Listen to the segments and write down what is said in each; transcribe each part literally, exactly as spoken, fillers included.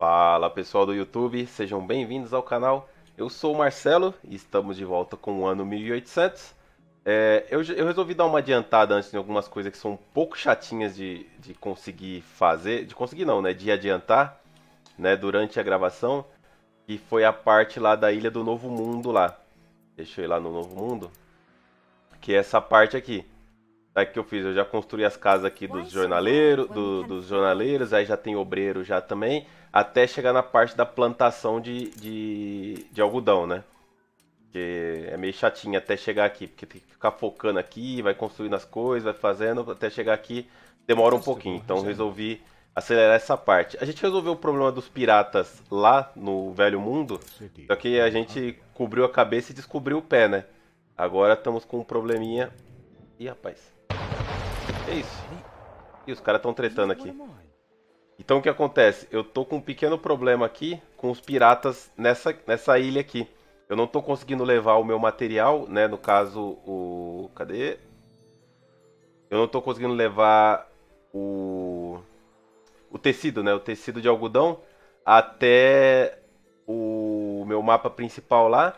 Fala pessoal do YouTube, sejam bem-vindos ao canal. Eu sou o Marcelo e estamos de volta com o ano mil e oitocentos. É, eu, eu resolvi dar uma adiantada antes em algumas coisas que são um pouco chatinhas de, de conseguir fazer, de conseguir não, né, de adiantar, né, durante a gravação, que foi a parte lá da Ilha do Novo Mundo lá. Deixa eu ir lá no Novo Mundo, que é essa parte aqui. Sabe o que eu fiz? Eu já construí as casas aqui dos jornaleiros, do, dos jornaleiros, aí já tem obreiro já também, até chegar na parte da plantação de, de, de algodão, né? Que é meio chatinho até chegar aqui, porque tem que ficar focando aqui, vai construindo as coisas, vai fazendo, até chegar aqui demora um pouquinho. Então resolvi acelerar essa parte. A gente resolveu o problema dos piratas lá no Velho Mundo, só que a gente cobriu a cabeça e descobriu o pé, né? Agora estamos com um probleminha. Ih, rapaz. É isso. E os caras estão tretando aqui. Então o que acontece? Eu tô com um pequeno problema aqui com os piratas nessa, nessa ilha aqui. Eu não tô conseguindo levar o meu material, né? No caso, o... Cadê? Eu não tô conseguindo levar o... O tecido, né? O tecido de algodão até o meu mapa principal lá.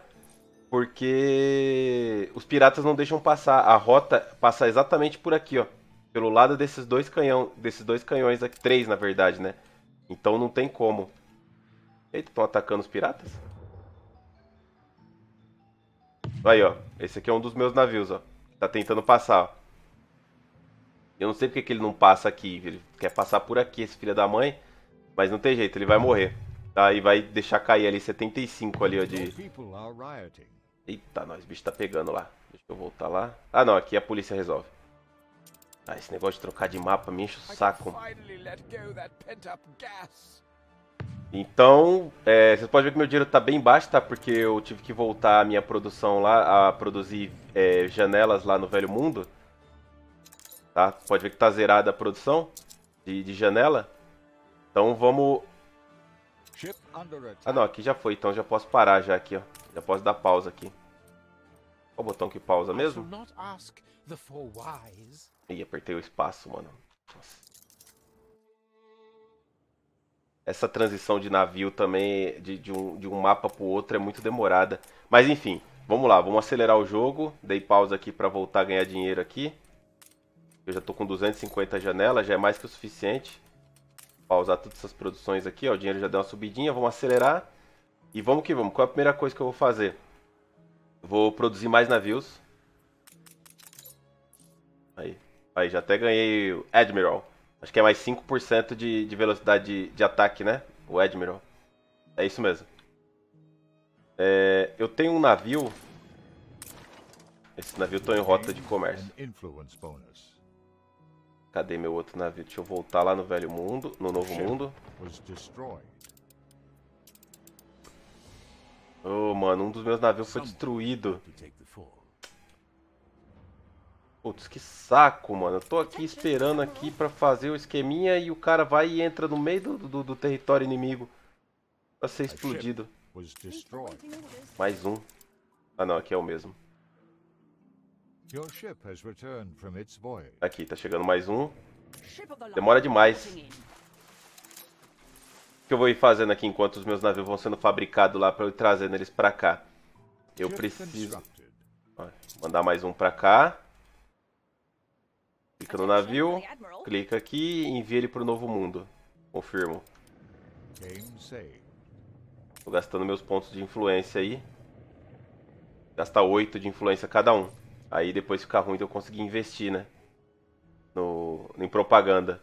Porque os piratas não deixam passar. A rota passa exatamente por aqui, ó. Pelo lado desses dois canhão, desses dois canhões aqui, três na verdade, né? Então não tem como. Eita, estão atacando os piratas? Aí, ó. Esse aqui é um dos meus navios, ó. Tá tentando passar, ó. Eu não sei porque que ele não passa aqui. Ele quer passar por aqui, esse filho da mãe. Mas não tem jeito, ele vai morrer. Tá? E vai deixar cair ali setenta e cinco ali, ó, de... Eita, nós, o bicho tá pegando lá. Deixa eu voltar lá. Ah, não, aqui a polícia resolve. Ah, esse negócio de trocar de mapa me enche o saco. Então, é, vocês podem ver que meu dinheiro tá bem baixo, tá? Porque eu tive que voltar a minha produção lá, a produzir é, janelas lá no Velho Mundo. Tá? Pode ver que tá zerada a produção de, de janela. Então vamos... Ah não, aqui já foi, então já posso parar já aqui, ó. Já posso dar pausa aqui. Qual o botão que pausa mesmo? Ih, apertei o espaço, mano. Nossa. Essa transição de navio também, de, de, um, de um mapa pro outro, é muito demorada. Mas enfim, vamos lá, vamos acelerar o jogo. Dei pausa aqui pra voltar a ganhar dinheiro aqui. Eu já tô com duzentas e cinquenta janelas, já é mais que o suficiente. Pausar todas essas produções aqui, ó. O dinheiro já deu uma subidinha, vamos acelerar. E vamos que vamos. Qual é a primeira coisa que eu vou fazer? Vou produzir mais navios. Aí. Aí, já até ganhei o Admiral. Acho que é mais cinco por cento de, de velocidade de, de ataque, né? O Admiral. É isso mesmo. É, eu tenho um navio. Esse navio tá em rota de comércio. Cadê meu outro navio? Deixa eu voltar lá no Velho Mundo, no Novo Mundo. Oh, mano, um dos meus navios foi destruído. Putz, que saco, mano. Eu tô aqui esperando aqui pra fazer o esqueminha e o cara vai e entra no meio do, do, do território inimigo pra ser explodido. Mais um. Ah, não, aqui é o mesmo. Aqui, tá chegando mais um. Demora demais. O que eu vou ir fazendo aqui enquanto os meus navios vão sendo fabricados lá pra eu ir trazendo eles pra cá? Eu preciso mandar mais um pra cá. Clica no navio, clica aqui e envia ele pro Novo Mundo. Confirmo. Tô gastando meus pontos de influência aí. Gasta oito de influência cada um. Aí depois fica ruim de eu conseguir investir, né? No, em propaganda.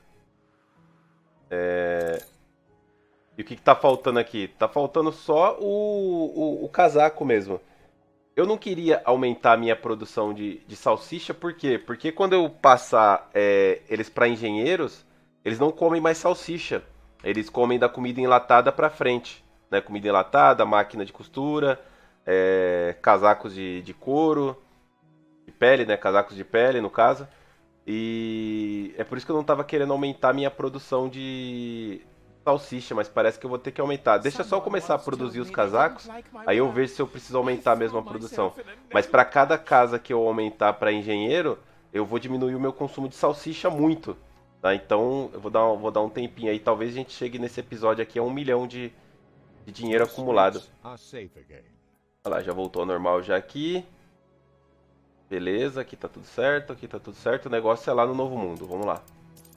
É... E o que, que tá faltando aqui? Tá faltando só o, o, o casaco mesmo. Eu não queria aumentar a minha produção de, de salsicha, por quê? Porque quando eu passar é, eles para engenheiros, eles não comem mais salsicha. Eles comem da comida enlatada para frente. Né? Comida enlatada, máquina de costura, é, casacos de, de couro... de pele, né? Casacos de pele, no caso. E é por isso que eu não estava querendo aumentar a minha produção de salsicha, mas parece que eu vou ter que aumentar. Deixa só eu começar a produzir os casacos, aí eu vejo se eu preciso aumentar mesmo a produção. Mas para cada casa que eu aumentar para engenheiro, eu vou diminuir o meu consumo de salsicha muito, Tá, então eu vou dar, um, vou dar um tempinho aí. Talvez a gente chegue nesse episódio aqui a um milhão de, de dinheiro acumulado. Olha lá, já voltou ao normal já aqui. Beleza, aqui tá tudo certo, aqui tá tudo certo. O negócio é lá no Novo Mundo, vamos lá.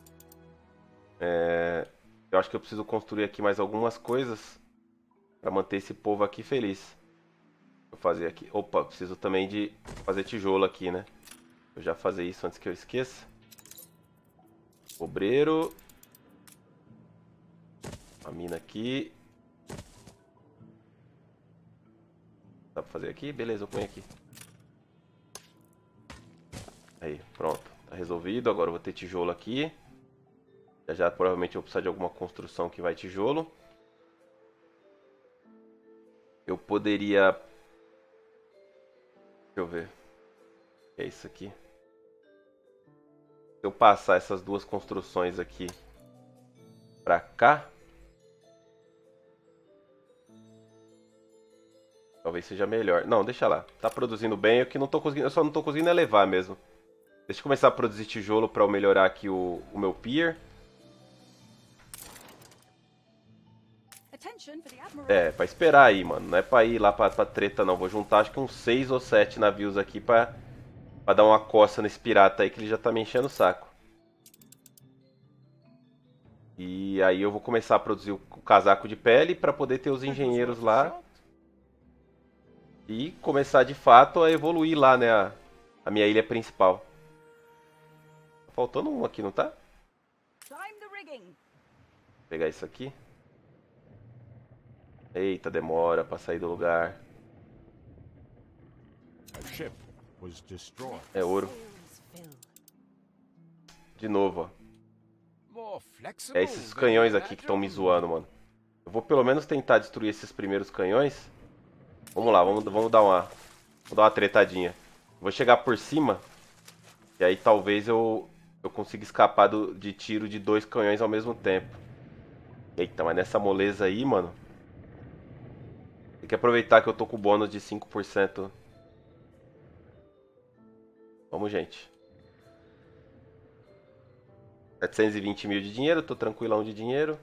É, eu acho que eu preciso construir aqui mais algumas coisas para manter esse povo aqui feliz. Vou fazer aqui. Opa, preciso também de fazer tijolo aqui, né? Vou já fazer isso antes que eu esqueça. Obreiro. Uma mina aqui. Dá pra fazer aqui? Beleza, eu ponho aqui. Aí, pronto. Tá resolvido. Agora eu vou ter tijolo aqui. Já já provavelmente eu vou precisar de alguma construção que vai tijolo. Eu poderia... Deixa eu ver. O que é isso aqui? Se eu passar essas duas construções aqui pra cá, talvez seja melhor. Não, deixa lá. Tá produzindo bem. Eu que não tô conseguindo, eu só não tô conseguindo elevar mesmo. Deixa eu começar a produzir tijolo para eu melhorar aqui o, o meu pier. É, pra esperar aí, mano. Não é pra ir lá pra, pra treta, não. Vou juntar acho que uns seis ou sete navios aqui pra, pra dar uma coça nesse pirata aí que ele já tá me enchendo o saco. E aí eu vou começar a produzir o casaco de pele pra poder ter os engenheiros lá. E começar de fato a evoluir lá, né, a, a minha ilha principal. Tá faltando um aqui, não tá? Vou pegar isso aqui. Eita, demora pra sair do lugar. É ouro. De novo, ó. É esses canhões aqui que estão me zoando, mano. Eu vou pelo menos tentar destruir esses primeiros canhões. Vamos lá, vamos, vamos dar uma vamos dar uma tretadinha. Vou chegar por cima. E aí talvez eu, eu consiga escapar do, de tiro de dois canhões ao mesmo tempo. Eita, mas nessa moleza aí, mano. Tem que aproveitar que eu tô com o bônus de cinco por cento. Vamos, gente. setecentos e vinte mil de dinheiro, tô tranquilão de dinheiro.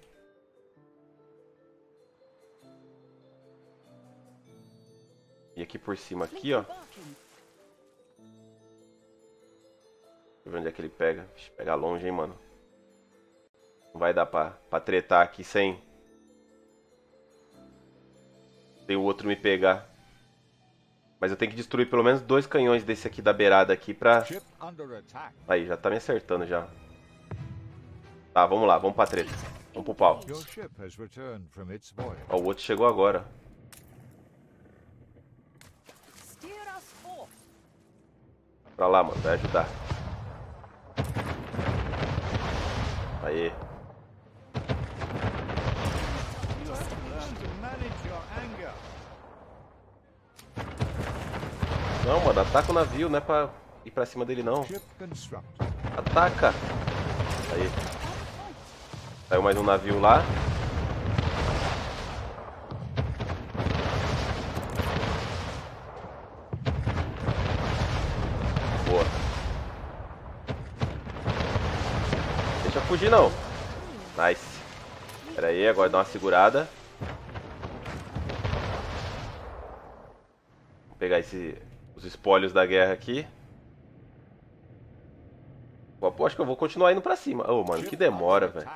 E aqui por cima, aqui, ó. Deixa eu ver onde é que ele pega. Vixe, pega longe, hein, mano. Não vai dar pra, pra tretar aqui sem... Sem o outro me pegar. Mas eu tenho que destruir pelo menos dois canhões desse aqui da beirada aqui pra... Aí, já tá me acertando já. Tá, vamos lá, vamos pra treta. Vamos pro pau. Ó, o outro chegou agora. Pra lá, mano, vai ajudar. Aí. Não, mano, ataca o navio, não é pra ir pra cima dele, não. Ataca! Aí. Saiu mais um navio lá. Boa. Deixa eu fugir, não. Nice. Pera aí, agora dá uma segurada. Vou pegar esse... os espólios da guerra aqui. Pô, acho que eu vou continuar indo pra cima. Ô, oh, mano, que demora, velho.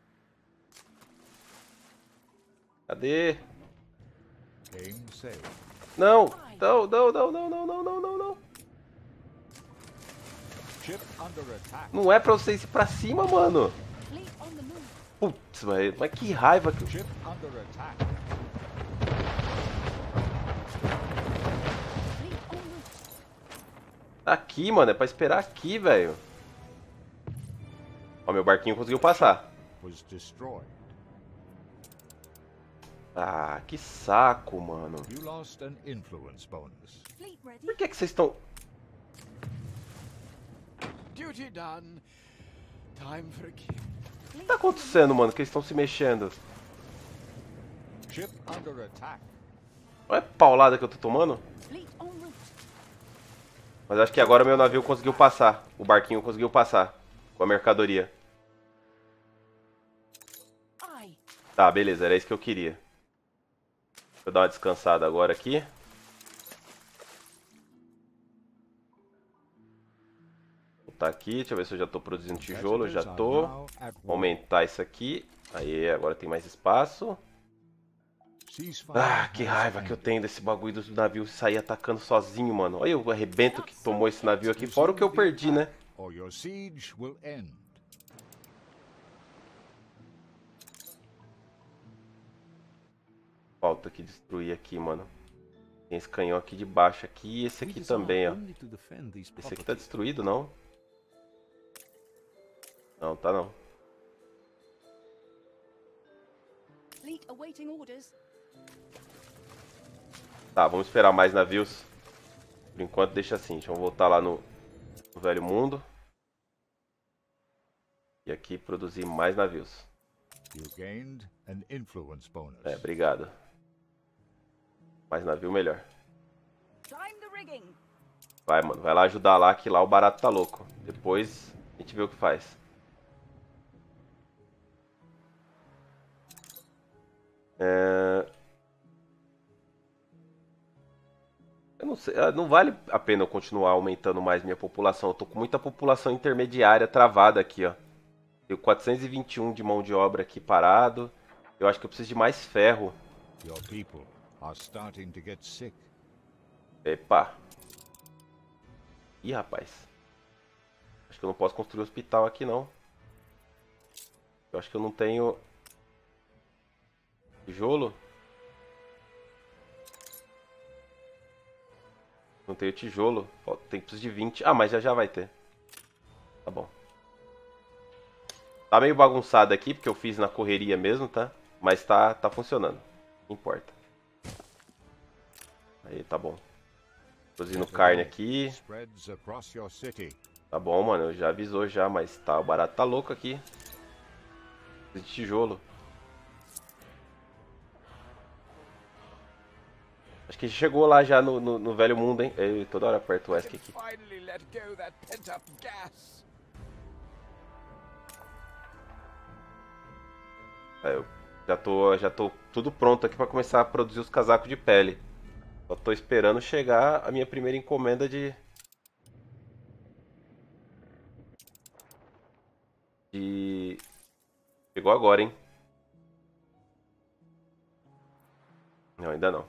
Cadê? Não! Não, não, não, não, não, não, não, não, não. Não é pra você ir pra cima, mano. Putz, mas, mas que raiva que... Aqui, mano, é pra esperar aqui, velho. Ó, meu barquinho conseguiu passar. Ah, que saco, mano. Por que que vocês estão... O que tá acontecendo, mano? Que eles estão se mexendo. Olha a paulada que eu tô tomando. Mas acho que agora meu navio conseguiu passar. O barquinho conseguiu passar com a mercadoria. Tá, beleza, era isso que eu queria. Deixa eu dar uma descansada agora aqui. Vou botar aqui, deixa eu ver se eu já tô produzindo tijolo. Já tô. Vou aumentar isso aqui. Aí, agora tem mais espaço. Ah, que raiva que eu tenho desse bagulho do navio sair atacando sozinho, mano. Olha o arrebento que tomou esse navio aqui, fora o que eu perdi, né? Falta que destruir aqui, mano. Tem esse canhão aqui de baixo aqui e esse aqui também, ó. Esse aqui tá destruído, não? Não, tá não. Tá, vamos esperar mais navios. Por enquanto deixa assim, deixa eu voltar lá no, no velho mundo. E aqui produzir mais navios. É, obrigado. Mais navio melhor. Vai, mano, vai lá ajudar lá, que lá o barato tá louco. Depois a gente vê o que faz. É... Eu não sei, não vale a pena eu continuar aumentando mais minha população. Eu tô com muita população intermediária travada aqui, ó. Tenho quatrocentos e vinte e um de mão de obra aqui parado. Eu acho que eu preciso de mais ferro. Epa. Ih, rapaz. Acho que eu não posso construir hospital aqui, não. Eu acho que eu não tenho... tijolo? Não tenho tijolo. Tem que precisar de vinte. Ah, mas já já vai ter. Tá bom. Tá meio bagunçado aqui, porque eu fiz na correria mesmo, tá? Mas tá, tá funcionando. Não importa. Aí, tá bom. Produzindo carne aqui. Tá bom, mano. Já avisou já, mas tá, o barato tá louco aqui. Preciso de tijolo. Acho que chegou lá já no, no, no velho mundo, hein? Eu toda hora aperto o ESC aqui. É, eu já tô, já tô tudo pronto aqui pra começar a produzir os casacos de pele. Só tô esperando chegar a minha primeira encomenda de... De... Chegou agora, hein? Não, ainda não.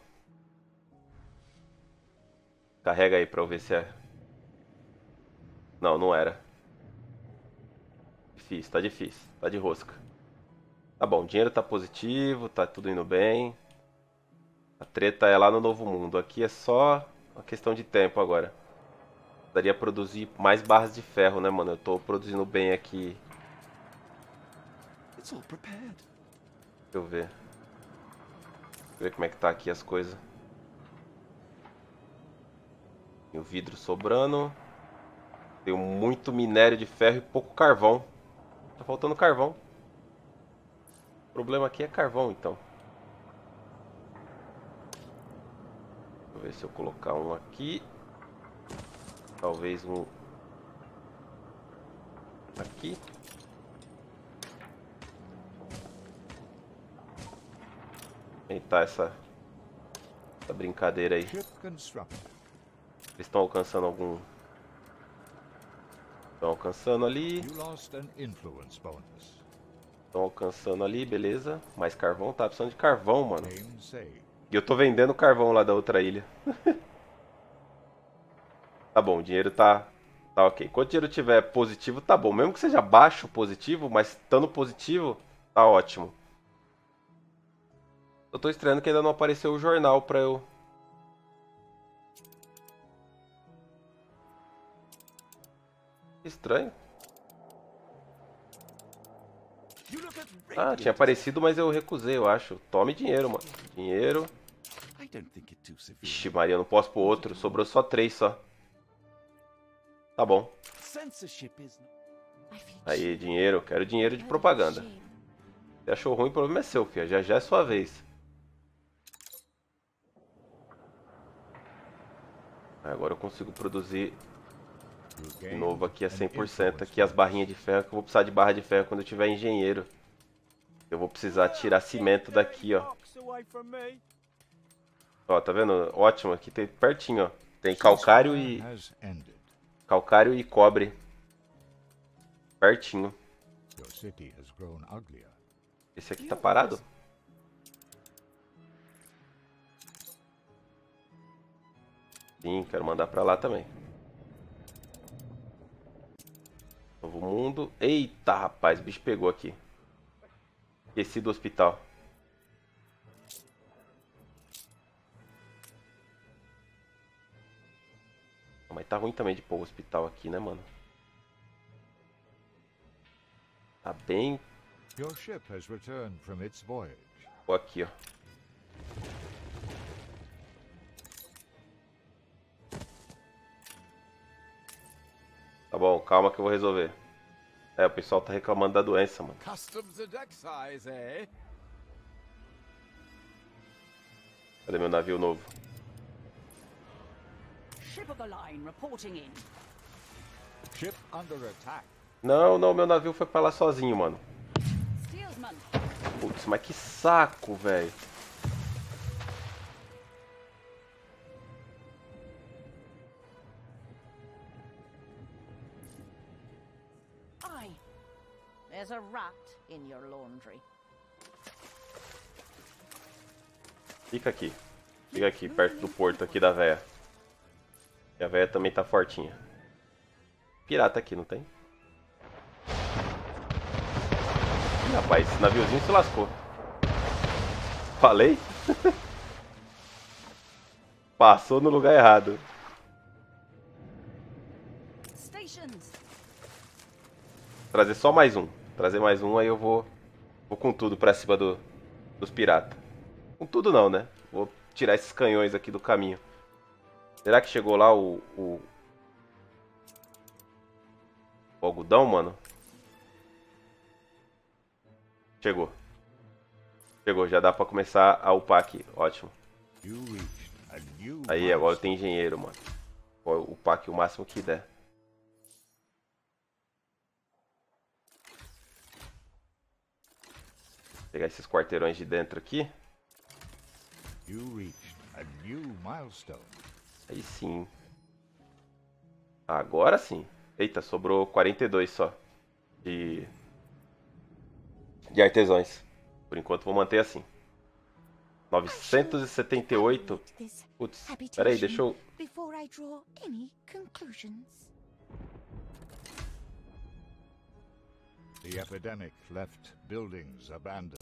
Carrega aí pra eu ver se é... Não, não era. Difícil, tá difícil. Tá de rosca. Tá bom, o dinheiro tá positivo, tá tudo indo bem. A treta é lá no Novo Mundo. Aqui é só uma questão de tempo agora. Daria produzir mais barras de ferro, né, mano? Eu tô produzindo bem aqui. Deixa eu ver. Deixa eu ver como é que tá aqui as coisas. Tem o vidro sobrando. Tenho muito minério de ferro e pouco carvão. Tá faltando carvão. O problema aqui é carvão, então. Deixa eu ver se eu colocar um aqui. Talvez um... aqui. Tentar essa... essa brincadeira aí. Eles estão alcançando algum... Estão alcançando ali. Estão alcançando ali, beleza. Mais carvão, tá precisando de carvão, mano. E eu tô vendendo carvão lá da outra ilha. Tá bom, o dinheiro tá, tá ok. Quando o dinheiro tiver positivo, tá bom. Mesmo que seja baixo positivo, mas estando positivo, tá ótimo. Eu tô estranhando que ainda não apareceu o jornal pra eu... Estranho. Ah, tinha aparecido, mas eu recusei, eu acho. Tome dinheiro, mano. Dinheiro. Ixi, Maria, não posso pôr outro. Sobrou só três só. Tá bom. Aí, dinheiro. Quero dinheiro de propaganda. Se achou ruim, o problema é seu, filho. Já já é sua vez. Agora eu consigo produzir de novo aqui a cem por cento. Aqui as barrinhas de ferro, que eu vou precisar de barra de ferro quando eu tiver engenheiro. Eu vou precisar tirar cimento daqui, ó. Ó, tá vendo? Ótimo, aqui tem pertinho, ó. Tem calcário e... Calcário e cobre. Pertinho. Esse aqui tá parado? Sim, quero mandar pra lá também. Novo mundo. Eita, rapaz, o bicho pegou aqui. Esqueci do hospital. Mas tá ruim também de pôr o hospital aqui, né, mano? Tá bem... Pô, aqui, ó. Tá bom, calma que eu vou resolver. É, o pessoal tá reclamando da doença, mano. Cadê meu navio novo? Não, não, meu navio foi pra lá sozinho, mano. Putz, mas que saco, velho. There's a rat in your laundry. Fica aqui. Fica aqui, perto do porto aqui da véia. E a véia também tá fortinha. Pirata aqui, não tem? Ih, rapaz, esse naviozinho se lascou. Falei? Passou no lugar errado. Trazer só mais um. Trazer mais um, aí eu vou, vou com tudo pra cima do, dos piratas. Com tudo não, né? Vou tirar esses canhões aqui do caminho. Será que chegou lá o, o, o algodão, mano? Chegou. Chegou, já dá pra começar a upar aqui. Ótimo. Aí, agora tem engenheiro, mano. Vou upar aqui o máximo que der. Pegar esses quarteirões de dentro aqui. Aí sim. Agora sim. Eita, sobrou quarenta e dois só. De... De artesãos. Por enquanto vou manter assim. novecentos e setenta e oito. Putz, peraí, deixa eu... The epidemic left buildings abandoned.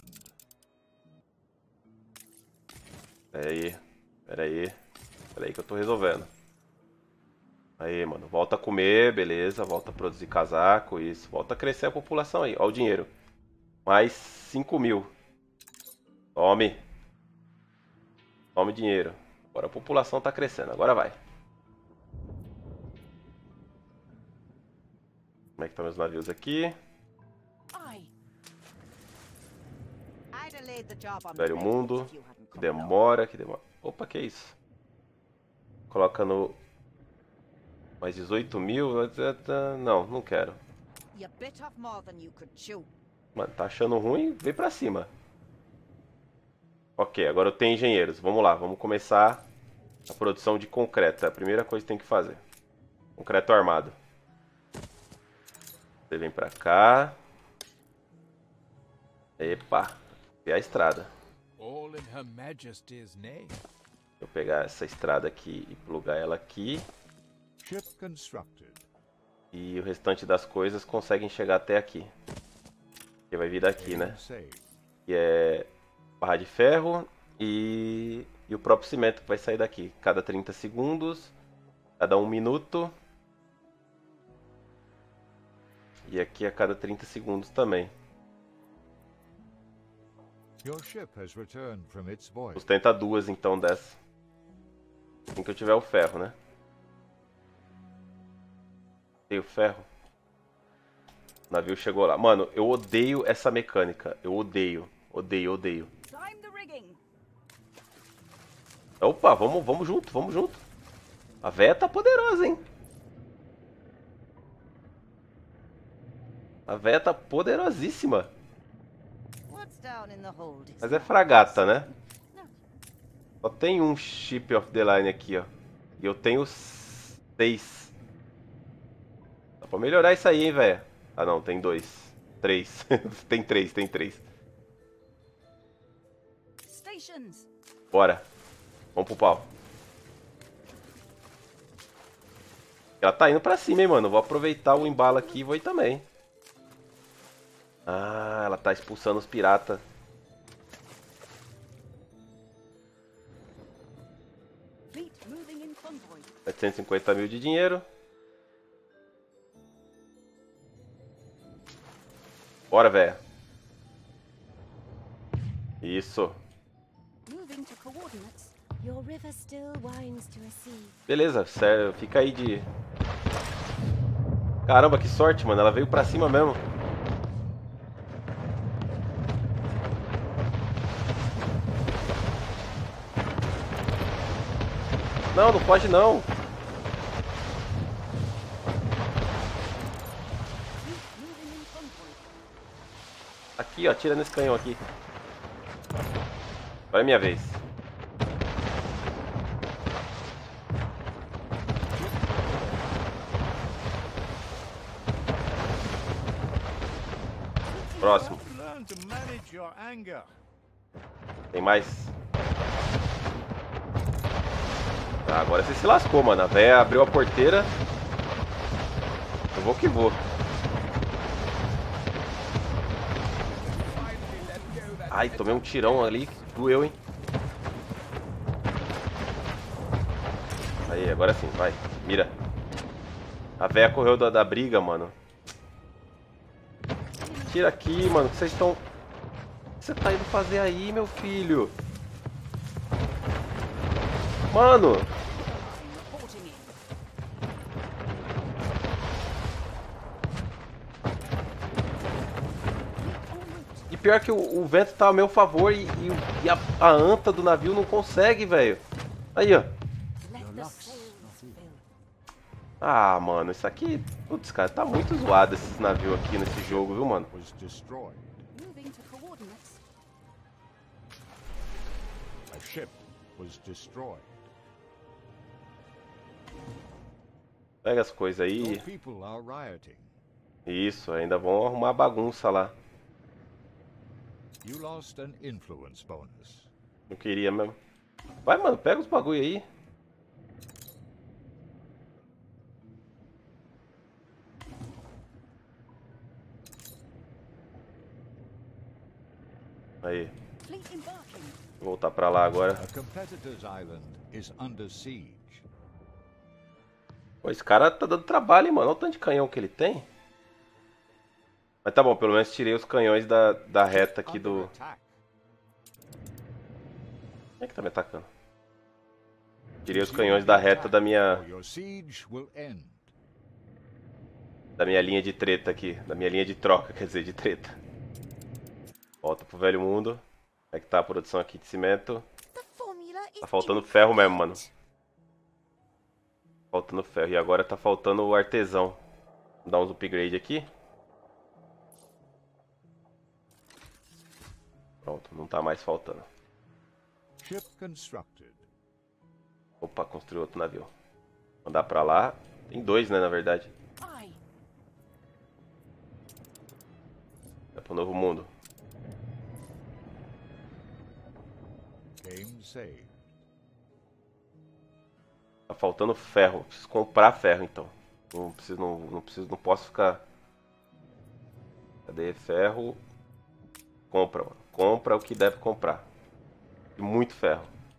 Pera aí, pera aí, pera aí que eu tô resolvendo. Aí, mano, volta a comer, beleza, volta a produzir casaco, isso. Volta a crescer a população aí, ó o dinheiro. Mais cinco mil. Tome. Tome dinheiro. Agora a população tá crescendo, agora vai. Como é que estão meus navios aqui? Velho mundo. Que demora, que demora. Opa, que é isso? Coloca no... Mais dezoito mil? Não, não quero. Mano, tá achando ruim? Vem pra cima. Ok, agora eu tenho engenheiros. Vamos lá, vamos começar a produção de concreto. É a primeira coisa que tem que fazer. Concreto armado. Você vem pra cá. Epa. E a estrada. Vou pegar essa estrada aqui e plugar ela aqui. E o restante das coisas conseguem chegar até aqui. Que vai vir daqui, né? Que é barra de ferro e, e o próprio cimento que vai sair daqui. Cada trinta segundos, cada um minuto. E aqui a cada trinta segundos também. Sustenta duas então dessa. Assim que eu tiver o ferro, né? Tem o ferro. O navio chegou lá. Mano, eu odeio essa mecânica. Eu odeio. Odeio, odeio. Opa, vamos, vamos junto, vamos junto. A véia tá poderosa, hein? A véia tá poderosíssima. down in the hold. is Mas é not fragata, né? No. Só tem um Ship of the Line aqui, ó. E eu tenho seis. Dá pra melhorar isso aí, hein, velho? Ah, não, tem dois. Três. Tem três, tem três. Stations. Bora. Vamos pro pau. Ela tá indo pra cima, hein, mano. Vou aproveitar o embalo aqui e vou ir também. Ah, ela tá expulsando os piratas. Fleet moving in convoy. setecentos e cinquenta mil de dinheiro. Bora, velho. Isso. Moving to coordinates. Your river still winds to a sea. Beleza, sério, fica aí de... Caramba, que sorte, mano. Ela veio pra cima mesmo. Não, não pode não. Fleet moving in convoy. Aqui, ó, atira nesse canhão aqui. Agora é minha vez. Próximo. Learn to manage your anger. Tem mais. Ah, agora você se lascou, mano. A véia abriu a porteira. Eu vou que vou. Ai, tomei um tirão ali. Doeu, hein? Aí, agora sim, vai. Mira. A véia correu da, da briga, mano. Tira aqui, mano. O que vocês estão... O que você tá indo fazer aí, meu filho? Mano! Reporting in. E pior que o, o vento tá a meu favor e, e, o- e a, a anta do navio não consegue, velho. Aí, ó. Let the sails fill. Ah, mano, isso aqui... Putz, cara, tá muito zoado esses navios aqui nesse jogo, viu, mano? Was destroyed. Moving to coordinates. A ship was destroyed. Pega as coisas Your aí. people are rioting. Isso, ainda vão arrumar bagunça lá. You lost an influence bonus. Não queria mesmo. Vai, mano, pega os bagulho aí. Aí, Fleet embarking. vou voltar pra lá agora. A competitor's island is under siege. Pô, esse cara tá dando trabalho, hein, mano. Olha o tanto de canhão que ele tem. Mas tá bom, pelo menos tirei os canhões da, da reta aqui Under do... attack. Quem é que tá me atacando? Tirei os canhões da reta da minha... Or your siege will end. Da minha linha de treta aqui. Da minha linha de troca, quer dizer, de treta. Volta pro velho mundo. Como é que tá a produção aqui de cimento? The formula is Tá faltando ferro mesmo, mano. Faltando ferro. E agora tá faltando o artesão. Vou dar uns upgrade aqui. Pronto, não tá mais faltando. Ship constructed. Opa, construiu outro navio. Mandar pra lá. Tem dois, né, na verdade. Aye. É pro novo mundo. Game saved. Tá faltando ferro. Preciso comprar ferro, então. Não preciso, não, não preciso, não posso ficar... Cadê ferro? Compra, mano. Compra o que deve comprar. E muito ferro.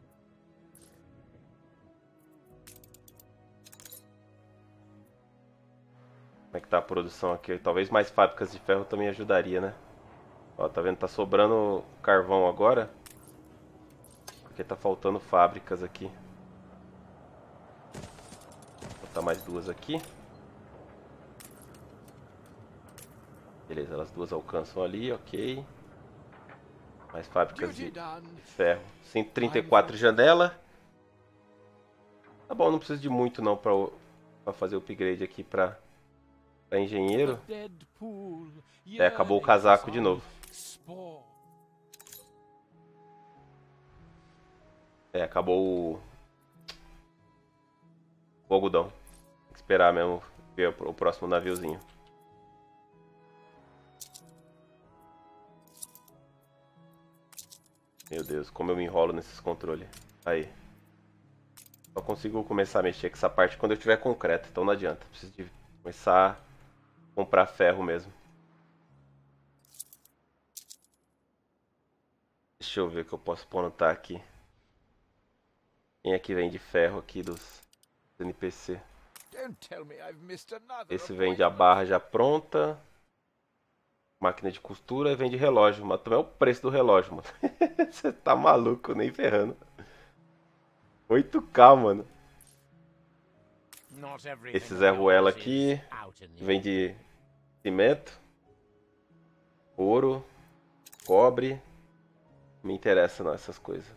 Como é que tá a produção aqui? Talvez mais fábricas de ferro também ajudaria, né? Ó, tá vendo? Tá sobrando carvão agora. Porque tá faltando fábricas aqui. Vou botar mais duas aqui. Beleza, elas duas alcançam ali, ok. Mais fábricas de de ferro. cento e trinta e quatro janela. Tá bom, não preciso de muito não pra, o- pra fazer o upgrade aqui pra, pra engenheiro. É, acabou o casaco de novo. É, acabou o... o algodão. Tem que esperar mesmo ver o próximo naviozinho. Meu Deus, como eu me enrolo nesses controles. Aí. Só consigo começar a mexer com essa parte quando eu tiver concreto, então não adianta. Preciso de começar a comprar ferro mesmo. Deixa eu ver o que eu posso plantar aqui. Quem é que vende ferro aqui dos N P C? Esse vende a barra já pronta. Máquina de costura e vende relógio. Mas também é o preço do relógio, mano. Você tá maluco, nem ferrando. oito K, mano. Esse Zé Ruela aqui vende cimento, ouro, cobre. Não me interessa não essas coisas.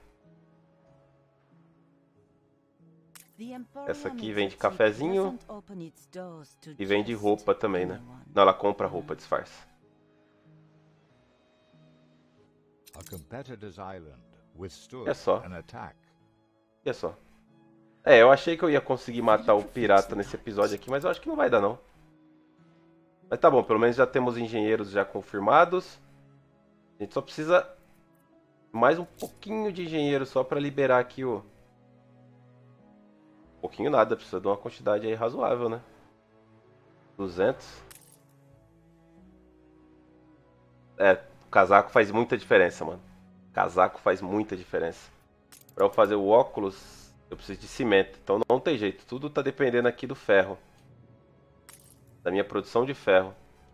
Essa aqui vende cafezinho e vende roupa também, né? Não, ela compra roupa, disfarça. É só. É só. É, eu achei que eu ia conseguir matar o pirata nesse episódio aqui, mas eu acho que não vai dar não. Mas tá bom, pelo menos já temos engenheiros já confirmados. A gente só precisa mais um pouquinho de engenheiro só pra liberar aqui o... Um pouquinho nada, precisa de uma quantidade aí razoável, né? duzentos. É, o casaco faz muita diferença, mano. Casaco faz muita diferença. Pra eu fazer o óculos, eu preciso de cimento. Então não tem jeito, tudo tá dependendo aqui do ferro. Da minha produção de ferro.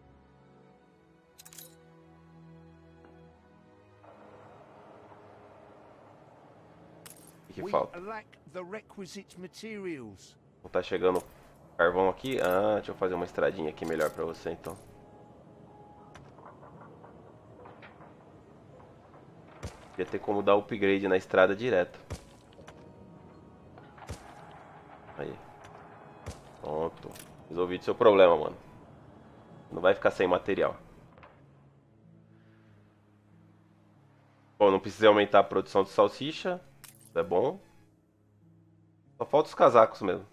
O que, que falta? Não tá chegando carvão aqui? Ah, deixa eu fazer uma estradinha aqui melhor pra você então. Ia ter como dar upgrade na estrada direto. Aí. Pronto. Resolvi o seu problema, mano. Não vai ficar sem material. Bom, não precisa aumentar a produção de salsicha. Isso é bom. Só falta os casacos mesmo.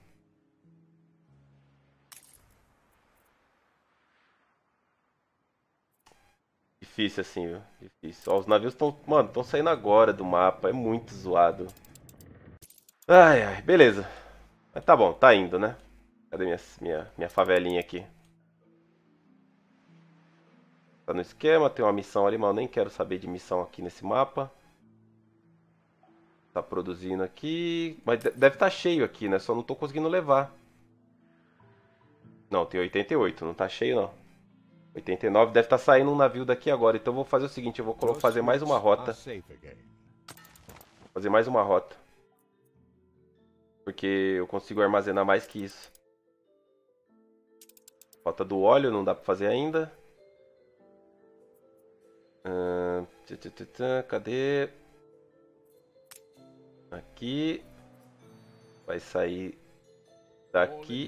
Difícil assim, viu? Difícil. Ó, os navios estão, mano, estão saindo agora do mapa. É muito zoado. Ai, ai, beleza. Mas tá bom, tá indo, né? Cadê minha, minha, minha favelinha aqui? Tá no esquema, tem uma missão ali, mas eu nem quero saber de missão aqui nesse mapa. Tá produzindo aqui. Mas deve estar cheio aqui, né? Só não tô conseguindo levar. Não, tem oitenta e oito, não tá cheio não. oitenta e nove deve estar saindo um navio daqui agora. Então eu vou fazer o seguinte, eu vou fazer mais uma rota. Fazer mais uma rota. Porque eu consigo armazenar mais que isso. Falta do óleo, não dá pra fazer ainda. Uh, tã, tã, tã, tã, cadê? Aqui. Vai sair daqui.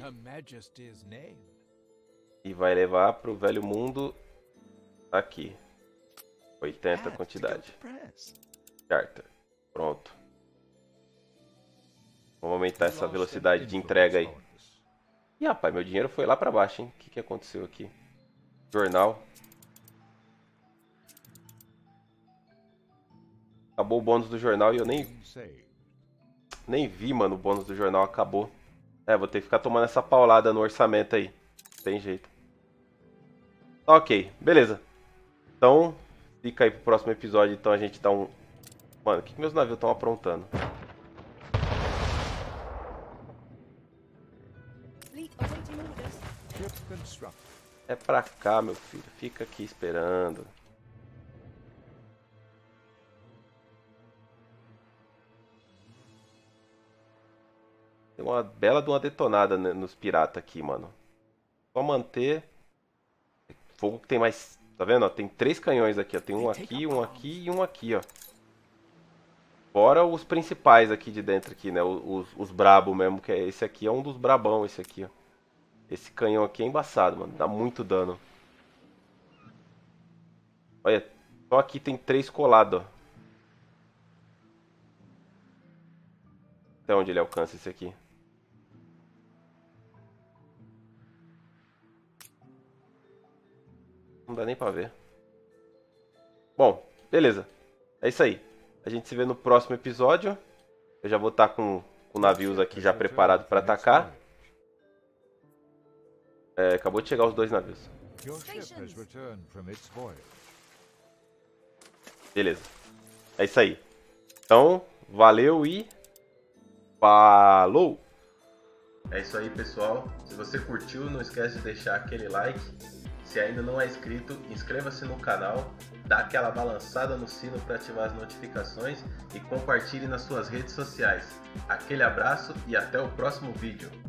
E vai levar pro velho mundo aqui. oitenta quantidade. Charter. Pronto. Vamos aumentar essa velocidade de entrega aí. Ih, rapaz, meu dinheiro foi lá pra baixo, hein? O que, que aconteceu aqui? Jornal. Acabou o bônus do jornal e eu nem... Nem vi, mano, o bônus do jornal acabou. É, vou ter que ficar tomando essa paulada no orçamento aí. Não tem jeito. Ok, beleza. Então, fica aí pro próximo episódio, então a gente dá um... Mano, o que, que meus navios estão aprontando? É pra cá, meu filho. Fica aqui esperando. Tem uma bela de uma detonada nos piratas aqui, mano. Só manter. Fogo que tem mais... Tá vendo? Ó, tem três canhões aqui, ó. Tem um aqui, um aqui e um aqui, ó. Fora os principais aqui de dentro aqui, né? Os, os, os brabo mesmo, que é esse aqui é um dos brabão, esse aqui, ó. Esse canhão aqui é embaçado, mano. Dá muito dano. Olha, só aqui tem três colados, ó. Até onde ele alcança esse aqui? Não dá nem pra ver. Bom, beleza. É isso aí. A gente se vê no próximo episódio. Eu já vou estar com, com navios aqui já preparados para atacar. É, acabou de chegar os dois navios. Your ship has returned from its voyage. Beleza. É isso aí. Então, valeu e falou! É isso aí, pessoal. Se você curtiu, não esquece de deixar aquele like. Se ainda não é inscrito, inscreva-se no canal, dá aquela balançada no sino para ativar as notificações e compartilhe nas suas redes sociais. Aquele abraço e até o próximo vídeo.